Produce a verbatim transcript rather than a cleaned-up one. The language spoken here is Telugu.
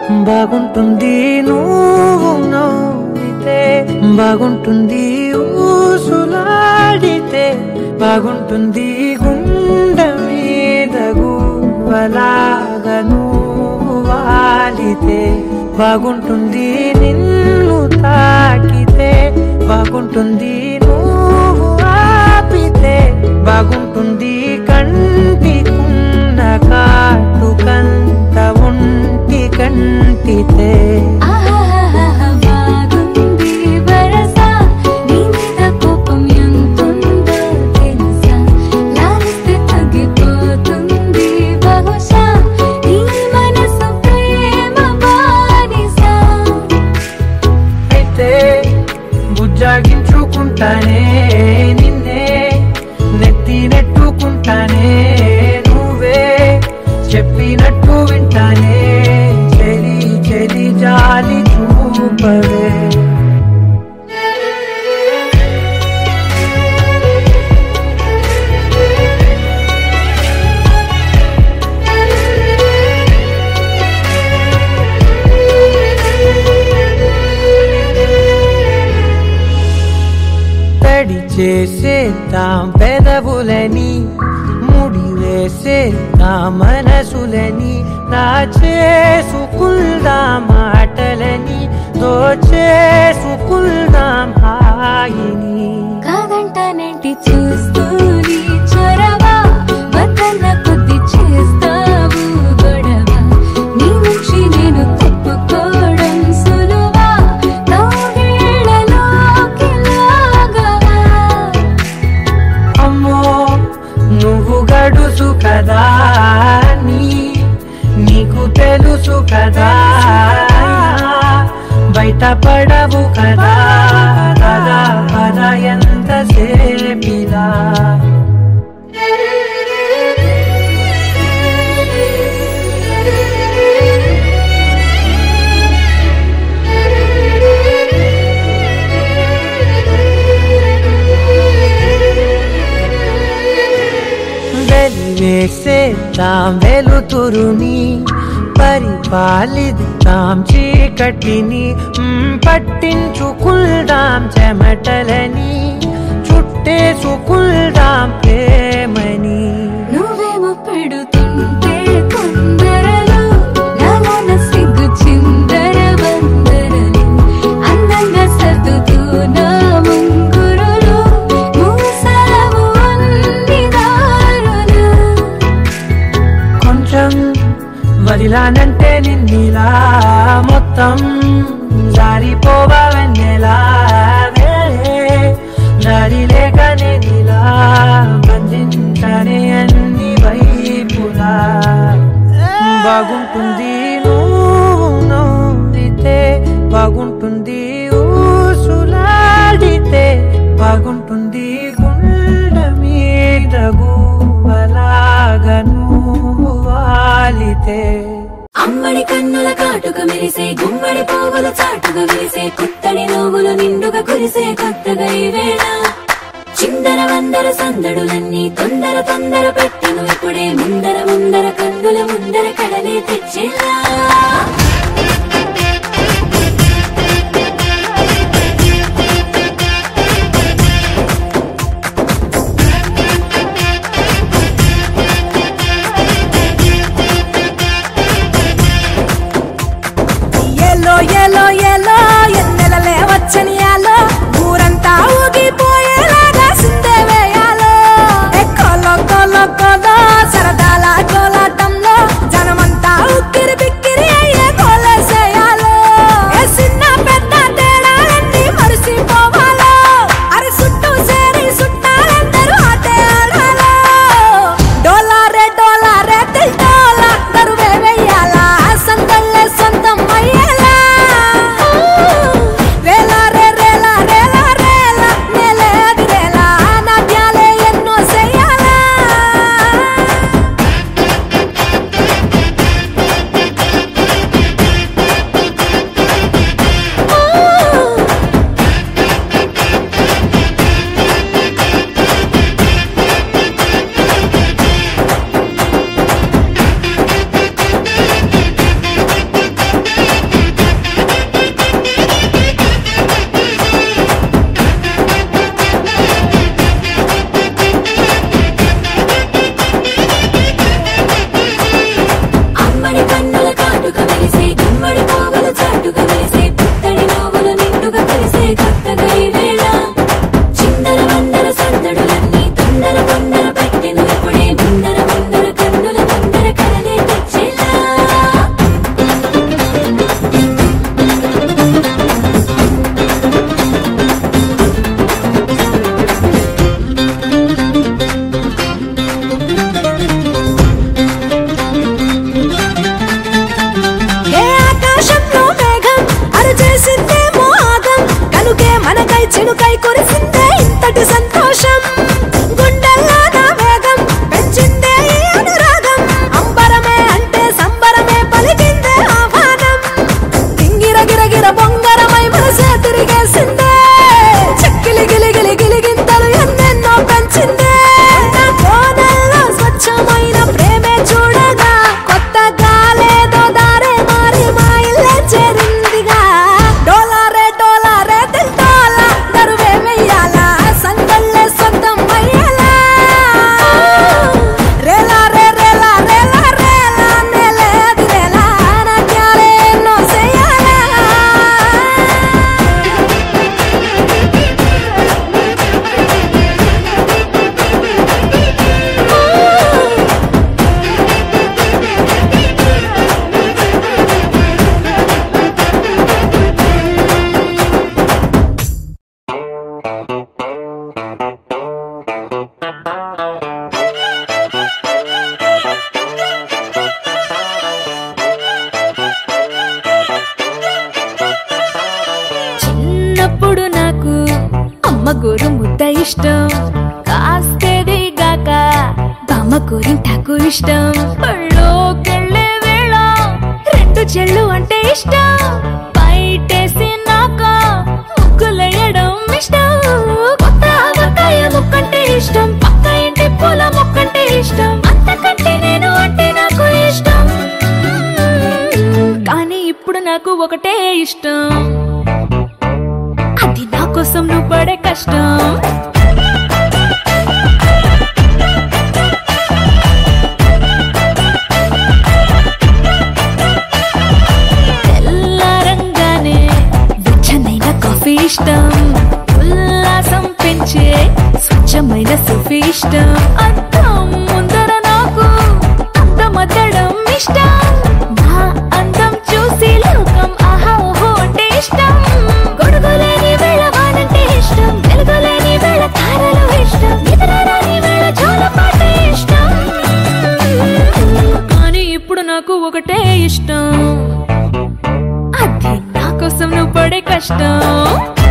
బాగుంటుంది నువ్వు నవ్వితే, బాగుంటుంది ఊసులాడితే, బాగుంటుంది గుండె మీద గువ్వలాగా నువ్వు వాలితే, బాగుంటుంది నిన్ను తాకితే, బాగుంటుంది నువ్వు ఆపితే, బాగుంటుంది కంటికున్న కాటుకంత ఒంటి కంటితే. బుజ్జాగించుకుంటానే నిన్నే, నెత్తి నెట్టుకుంటానే, నువ్వే చెప్పినట్టు వింటానే, చెలి చెలి జాలి చూపవే. తడి చేసేద్దాం పెదవులని, ముడి వేసేద్దాం మనసులని, నా చేసుకుందాం మాటలని, దోచేసుకుందాం హాయిని. కాదంటానేంటి చూస్తూని చొరవా, వద్దన్న కొద్ది చేస్తావు గొడవ, నీ నుంచి నేను తప్పుకోవడం సులువా, నవ్వేళ్ళలోకి లాగవా. అమ్మో నువ్వు గడుసు కదా, నీ నీకు తెలుసు కదా, బయట పడవు కదా, పద పద ఎంత సేపిలా. వెలివేసేద్దాం వెలుతురుని, పరిపాలిద్దాం చీకటిని, పట్టించుకుందాం చెమటలని, చుట్టేసుకుందాం ప్రేమని. నువ్వేమో పెడుతుంటే కొందరలు, నాలోన సిగ్గు చిందర వందరలు, అందంగా సర్దుతూ నా ముంగురులు, మూసావు అన్ని దారులు. కొంచెం వదిలానంటే నిన్నిలా, మొత్తం జారిపోవన్నెలా, దారి లేక నేనిలా బంధించనే అన్ని వైపులా. బాగుంటుంది నువ్వు నవ్వితే, బాగుంటుంది ఊసులాడితే, బాగుంటుంది గుండె మీద గువ్వలాగా నువ్వు వాలితే. అమ్మడి కన్నుల కాటుక మెరిసే, గుమ్మడి పోగుల చాటుగా విరిసే, కొత్తడి నవ్వులు నిండుగా కురిసే కొత్తగా ఈ వేళ, చిందర వందర సందడులన్నీ తొందర తొందర పెట్టను ఇప్పుడే, ముందర ముందర కన్నుల ముందర కడలే తెచ్చేలా. ఎల్లో ఎల్లో ఎల్లో ఎన్నెలలే వచ్చని యాలో, ఊరంతా ఊగిపోయేలాగా సిందే వేయాలో, ఎక్కలో కొలో కొలో సరదాల కోలాటంలో, జనమంతా ఉక్కిరి బిక్కిరి అయ్యే కోలేసేయాలో, ఏ చిన్న పెద్ద తేడాలన్నీ మరిసిపోవాలో, అరి చుట్టూ చేరి చుట్టాలందరూ ఆటే ఆడాలో, డోలారే డోలారే దిల్ డోలా దరువే వెయ్యాలా, సందల్లే సొంతం అయ్యేలా, వేలారే బామ్మ గోరు ముద్ద ఇష్టం, కాస్తేది గాక బామ్మ గోరింటాకు ఇష్టం. పళ్ళోకెళ్ళే వేళ రెండు చెళ్ళు అంటే ఇష్టం, బయటేసి నాక ముగ్గులేయడం ఇష్టం. కొత్త ఆవకాయ ముక్కంటే ఇష్టం, పక్క ఇంటి పూల మొక్కంటే ఇష్టం, అంతకంటే నేను అంటే నాకు ఇష్టం. కానీ ఇప్పుడు నాకు ఒకటే ఇష్టం, అది నా కోసం నువ్వు పడే కష్టం. తెల్లారంగానే వెచ్చనైన కాఫీ ఇష్టం, ఉల్లాసం పెంచే స్వచ్ఛమైన సూఫీ ఇష్టం. అద్దం ముందర నాకు అందమద్దడం ఇష్టం, నా అందం చూసి లోకం ఆహా ఓహో అంటే ఇష్టం. గొడుగులేని వేళ వానంటే ఇష్టం, వెలుగులేని వేళ తారలు ఇష్టం, నిద్రరాని వేళ జోలపాటే ఇష్టం. కానీ ఇప్పుడు నాకు ఒకటే ఇష్టం, అది నా కోసం నువ్వు పడే కష్టం.